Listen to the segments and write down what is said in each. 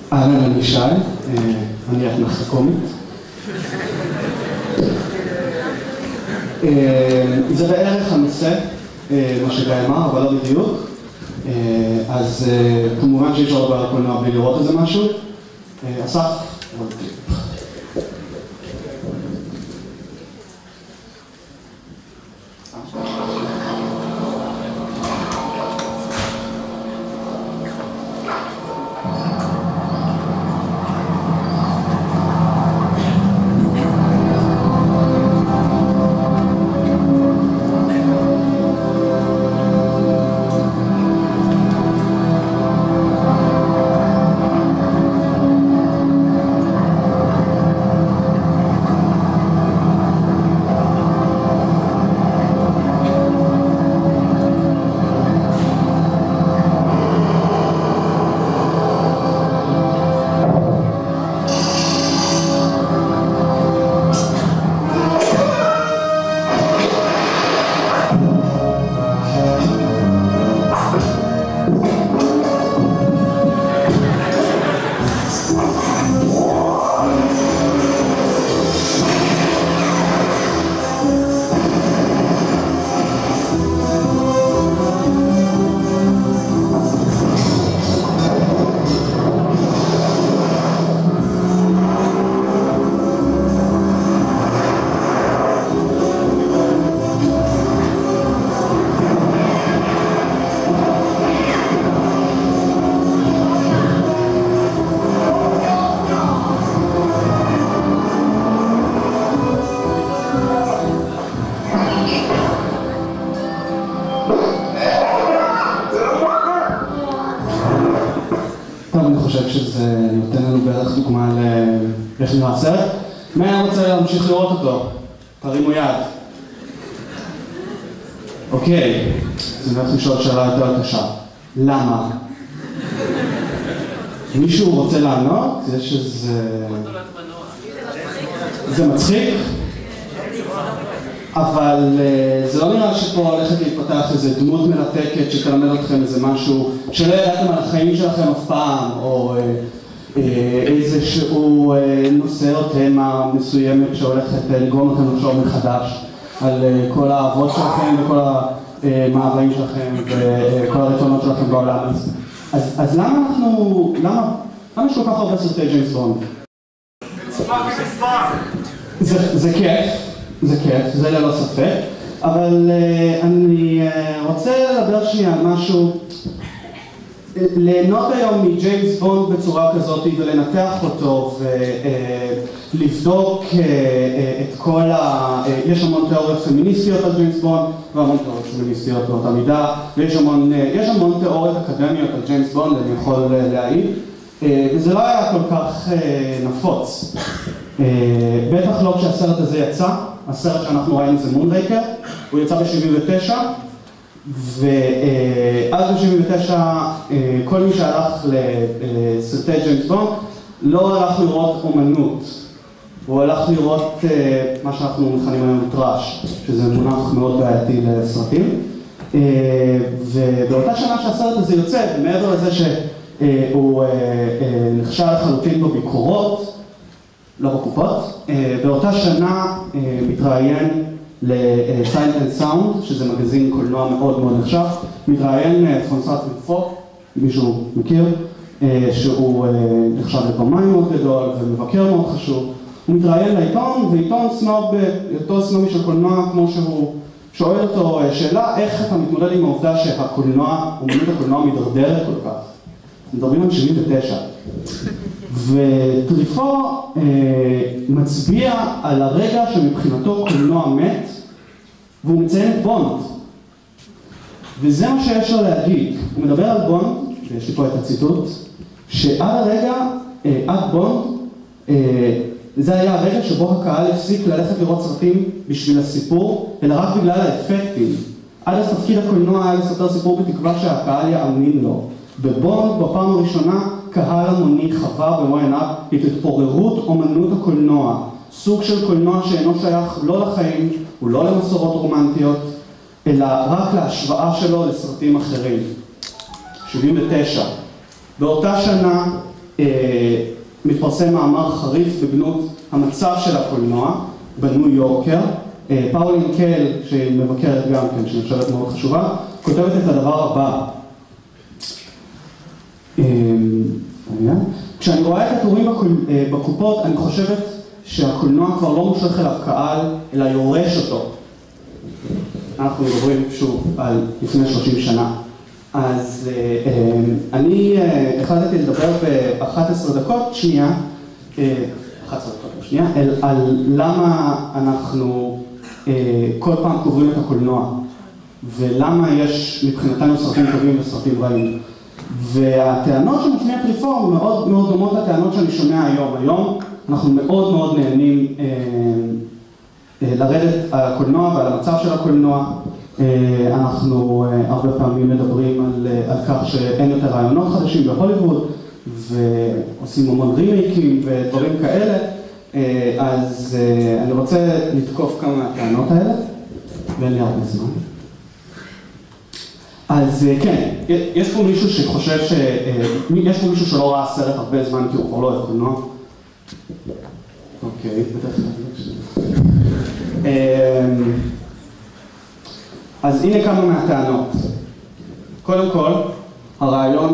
אני שי, אני אתנחתה קומית. זה בערך הנושא, מה שגיא אמר, אבל לא בדיוק. אז כמובן שיש עוד בעל קולנוע בלי לראות איזה משהו. אסף, עוד קליפ. שזה נותן לנו בערך דוגמה לאיך נראה הסרט. מי היה רוצה להמשיך לראות אותו? תרימו יד. אוקיי, אז אני הולך לשאול שאלה יותר קשה. למה? מישהו רוצה לענות? יש איזה... זה מצחיק? אבל זה לא נראה שפה הולכת להתפתח איזה דמות מרתקת שתלמד אתכם איזה משהו שלא ידעתם על החיים שלכם אף פעם, או איזשהו נושא או תמה מסוימת שהולכת לגרום לכם לחשוב מחדש על כל האהבות שלכם וכל המאוויים שלכם וכל הרצונות שלכם בעולם הזה. אז למה יש כל כך הרבה סרטי ג'יימס בונד? זה כיף. זה כיף, זה ללא ספק, אבל אני רוצה לדבר שנייה על משהו, ליהנות היום מג'יימס בונד בצורה כזאת ולנתח אותו ולבדוק את כל יש המון תיאוריות פמיניסטיות על ג'יימס בונד והמון תיאוריות פמיניסטיות באותה מידה, ויש המון תיאוריות אקדמיות על ג'יימס בונד, אני יכול להעיד, וזה לא היה כל כך נפוץ. בטח לא כשהסרט הזה יצא, הסרט שאנחנו ראינו זה מונרייקר, הוא יצא ב-79, ואז ב-79 כל מי שהלך לסרטי ג'יימס בונד לא הלך לראות אומנות, הוא הלך לראות מה שאנחנו מכנים היום טראש, שזה מונח מאוד בעייתי לסרטים, ובאותה שנה שהסרט הזה יוצא, מעבר לזה שהוא נכשל לחלוטין בביקורות, לא בקופות, באותה שנה מתראיין ל-Sight and Sound, שזה מגזין קולנוע מאוד מאוד נחשב, מתראיין פרנסואה טרופו, מישהו מכיר, שהוא נחשב לבמאי מאוד גדול ומבקר מאוד חשוב, הוא מתראיין לעיתון, ועיתון סנובי של קולנוע, כמו שהוא שואל אותו שאלה, איך אתה מתמודד עם העובדה שהקולנוע, אומנות הקולנוע מדרדרת כל כך. מדברים על 79. וטריפו מצביע על הרגע שמבחינתו קולנוע מת, והוא מציין את בונד. וזה מה שיש לו להגיד. הוא מדבר על בונד, ויש לי פה את הציטוט, שעד הרגע, עד בונד, זה היה הרגע שבו הקהל הפסיק ללכת לראות סרטים בשביל הסיפור, אלא רק בגלל האפקטים. עד אז תפקיד הקולנוע היה לספר סיפור בתקווה שהקהל יאמין לו. בבונד, בפעם הראשונה, קהל המוני חווה במו עיניו את התפוררות אומנות הקולנוע, סוג של קולנוע שאינו שייך לא לחיים ולא למסורות רומנטיות, אלא רק להשוואה שלו לסרטים אחרים. 79. באותה שנה מתפרסם מאמר חריף בגנות המצב של הקולנוע בניו יורקר. פאולין קל, שהיא מבקרת גם כן, שנחשבת מאוד חשובה, כותבת את הדבר הבא. כשאני רואה את התורים בקופות, אני חושבת שהקולנוע כבר לא מושך אליו קהל, אלא יורש אותו. אנחנו מדברים שוב על לפני 30 שנה. אז אני החלטתי לדבר ב-11 דקות שנייה, על למה אנחנו כל פעם קוברים את הקולנוע, ולמה יש מבחינתנו סרטים טובים וסרטים רעים. והטענות שמשמיע טריפור מאוד מאוד דומות לטענות שאני שומע היום. היום אנחנו מאוד מאוד נהנים לרדת על הקולנוע ועל המצב של הקולנוע. אנחנו הרבה פעמים מדברים על כך שאין יותר רעיונות חדשים בהוליווד, ועושים המון רימייקים ודברים כאלה. אז אני רוצה לתקוף כמה מהטענות האלה, ואין לי הרבה זמן. אז כן, יש פה מישהו שחושב יש פה מישהו שלא ראה סרט הרבה זמן כי הוא כבר לא אוהב קולנוע? אוקיי, בטח אז הנה כמה מהטענות. קודם כל, הרעיון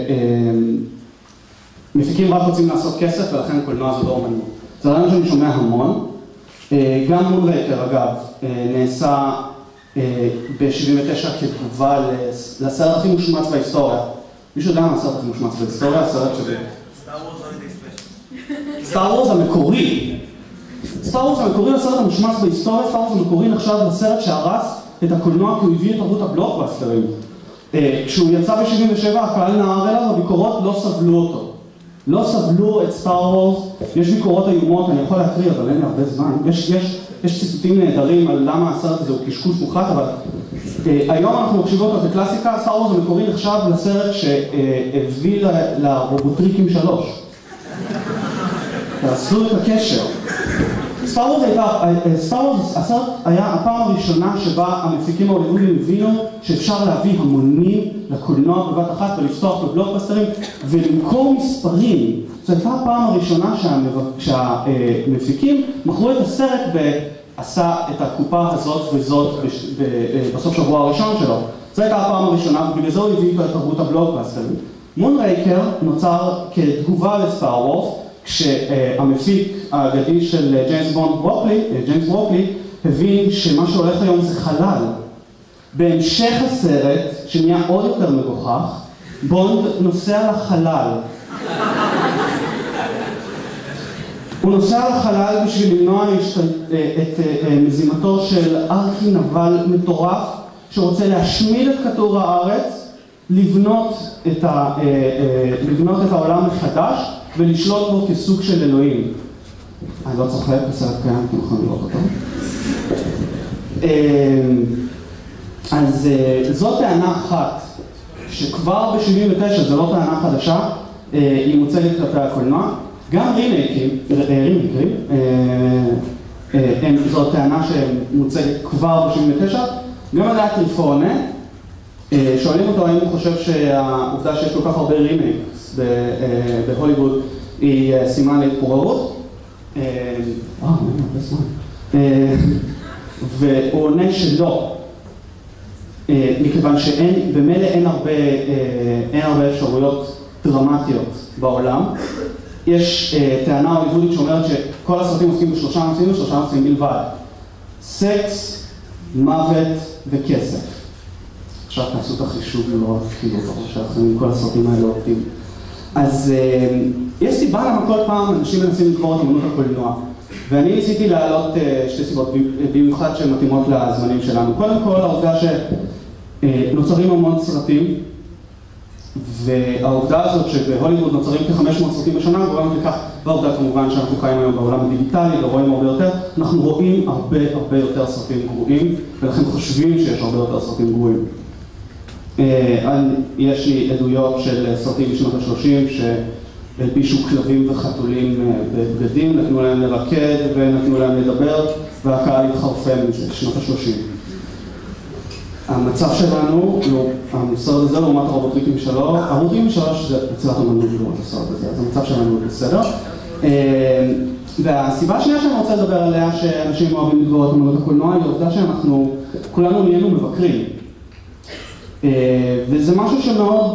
שמפיקים רק רוצים לעשות כסף ולכן קולנוע זה לא אומנות. זה רעיון שאני שומע המון. גם מונרייקר אגב נעשה ב-79 כתגובה לסרט הכי מושמץ בהיסטוריה. מישהו יודע מה הסרט הכי מושמץ בהיסטוריה? הסרט שווה. סטאר וורס המקורי. סטאר וורס המקורי לסרט המושמץ בהיסטוריה. סטאר וורס המקורי נחשב לסרט שהרס את הקולנוע כי הוא הביא את תרבות הבלוקבאסטרים. כשהוא יצא ב-77 הקהל נהר אליו, הביקורות לא סבלו אותו. לא סבלו את סטאר וורס. יש ביקורות איומות, אני יכול להקריא, אבל אין לי הרבה זמן. יש ציטוטים נהדרים על למה הסרט הזה הוא קשקוש מוחלט, אבל היום אנחנו מחשיבים אותו כקלאסיקה. סטאר וורס המקורי נחשב לסרט שהביא לרובוטריקים 3. תעשו את הקשר. סטאר וורס הסרט היה הפעם הראשונה שבה המפיקים ההוליוודיים הבינו שאפשר להביא המונים לקולנוע בבת אחת ולפתוח בבלוקבאסטרים ולמכור מספרים. זו הייתה הפעם הראשונה שהמפיקים מכרו את הסרט ועשה את הקופה הזאת וזאת בסוף שבוע הראשון שלו. זו הייתה הפעם הראשונה ובגלל זה הוא הביא איתו את תרבות הבלוקבאסטרים. מונרייקר נוצר כתגובה לסטאר וורס, כשהמפיק האגדי של ג'יימס ווקלי הבין שמה שהולך היום זה חלל. בהמשך הסרט, שנהיה עוד יותר מגוחך, בונד נוסע לחלל. הוא נוסע לחלל בשביל למנוע את מזימתו של ארכי נבל מטורף שרוצה להשמיד את כדור הארץ, לבנות את העולם מחדש ולשלוט בו כסוג של אלוהים. אני לא צוחק, בסרט קיים, אתם יכולים לראות אותו. אז זו טענה אחת, שכבר ב-79, זו לא טענה חדשה, היא מוצגת כלפי הקולנוע. גם רימייקים, זו טענה שמוצגת כבר ב-79, גם על הטריפונה, שואלים אותו האם הוא חושב שהעובדה שיש כל כך הרבה רימייקס בהוליווד היא סימן להתפוררות. והוא עונה שלא, מכיוון שבמילא אין הרבה אפשרויות דרמטיות בעולם. יש טענה הוליוודית שאומרת שכל הסרטים עוסקים בשלושה נושאים בלבד: סקס, מוות וכסף. עכשיו תעשו את החישוב לא כאילו שאחרים כל הסרטים האלה עובדים. אז יש סיבה למה כל פעם אנשים מנסים לקרוא את אמנות הקולנוע. ואני ניסיתי להעלות שתי סיבות, במיוחד שמתאימות לזמנים שלנו. קודם כל, העובדה שנוצרים המון סרטים, והעובדה הזאת שבהוליווד נוצרים כ-500 סרטים בשנה, גורמת לכך, והעובדה כמובן שאנחנו חיים היום בעולם הדיגיטלי ורואים הרבה יותר, אנחנו רואים הרבה יותר סרטים גרועים, ולכן חושבים שיש הרבה יותר סרטים גרועים. יש לי עדויות של סרטים בשנות ה-30 שהלבישו כלבים וחתולים בבגדים, נתנו להם לרקד ונתנו להם לדבר, והקהל התחרפן מזה, שנות ה-30. המצב שלנו, הסרט הזה לעומת הרובוטריקים שלו, הרובוטריקים שלו שזה יצירת אמנות לראות הסרט הזה, אז המצב שלנו בסדר. והסיבה השנייה שאני רוצה לדבר עליה, שאנשים אוהבים לתגור את אמנות הקולנוע, היא העובדה שאנחנו, כולנו נהיינו מבקרים. וזה משהו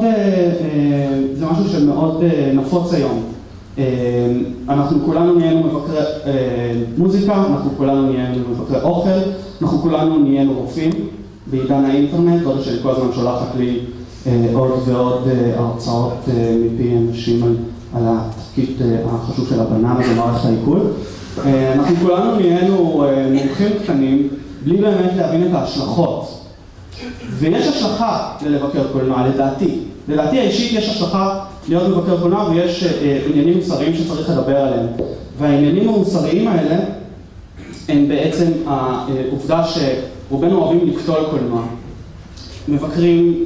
שמאוד נפוץ היום. אנחנו כולנו נהיינו מבקרי מוזיקה, אנחנו כולנו נהיינו מבקרי אוכל, אנחנו כולנו נהיינו רופאים. בעידן האינטרנט, עוד שאני כל הזמן שולחת לי עוד ועוד הרצאות מפי אנשים על התפקיד החשוב של הבננה במערכת העיכול. אנחנו כולנו נהיינו מומחים קטנים בלי באמת להבין את ההשלכות. ויש השלכה ללבקר קולנוע, לדעתי. לדעתי האישית יש השלכה להיות מבקר קולנוע ויש עניינים מוסריים שצריך לדבר עליהם. והעניינים המוסריים האלה הם בעצם העובדה שרובנו אוהבים לקטול קולנוע. מבקרים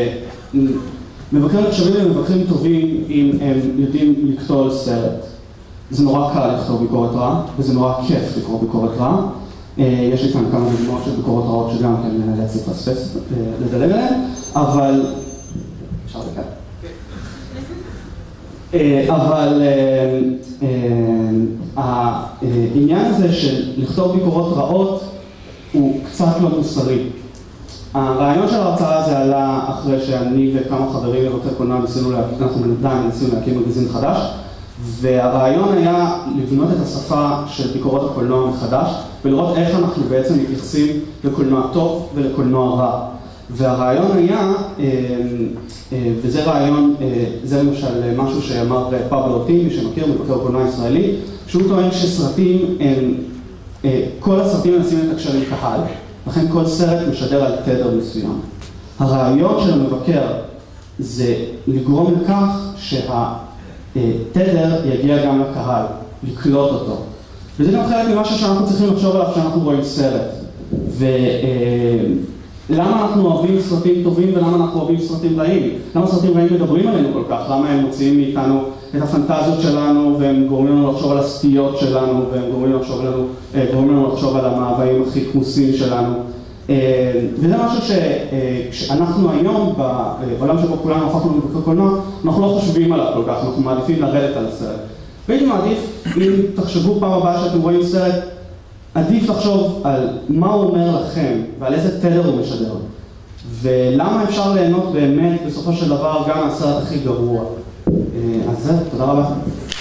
נחשבים למבקרים טובים אם הם יודעים לקטול סרט. זה נורא קל לכתוב ביקורת רע, וזה נורא כיף לקרוא ביקורת רע. יש לי כאן כמה דוגמאות של ביקורות רעות שגם כן נאלץ לפספס, לדלג עליהן, אבל... אפשר דקה. אבל העניין הזה של לכתוב ביקורות רעות הוא קצת לא מוסרי. הרעיון של ההרצאה הזה עלה אחרי שאני וכמה חברים מבקרי קולנוע ניסינו להקים מגזין חדש, והרעיון היה לבנות את השפה של ביקורות הקולנוע מחדש ולראות איך אנחנו בעצם מתייחסים לקולנוע טוב ולקולנוע רע. והרעיון היה, וזה רעיון, זה למשל משהו שאמר פבלו אוטין, מי שמכיר, מבקר קולנוע ישראלי, שהוא טוען שסרטים הם, כל הסרטים מנסים לתקשר עם קהל, לכן כל סרט משדר על תדר מסוים. הרעיון של המבקר זה לגרום לכך שהתדר יגיע גם לקהל, לקלוט אותו. וזה גם חלק ממשהו שאנחנו צריכים לחשוב עליו כשאנחנו רואים סרט. למה אנחנו אוהבים סרטים טובים ולמה אנחנו אוהבים סרטים רעים? למה סרטים רעים מדברים עלינו כל כך? למה הם מוציאים מאיתנו את הפנטזיות שלנו והם גורמים לנו לחשוב על הסטיות שלנו והם גורמים לנו לחשוב על המאוויים הכי כמוסים שלנו? וזה משהו שכשאנחנו היום בעולם שבו כולנו הפכנו לבקר קולנוע, אנחנו לא חושבים עליו כל כך, אנחנו מעדיפים לרדת על הסרט. והייתי מעדיף, אם תחשבו פעם הבאה שאתם רואים סרט, עדיף לחשוב על מה הוא אומר לכם ועל איזה תדר הוא משדר. ולמה אפשר ליהנות באמת בסופו של דבר גם מהסרט הכי גרוע. אז זהו, תודה רבה.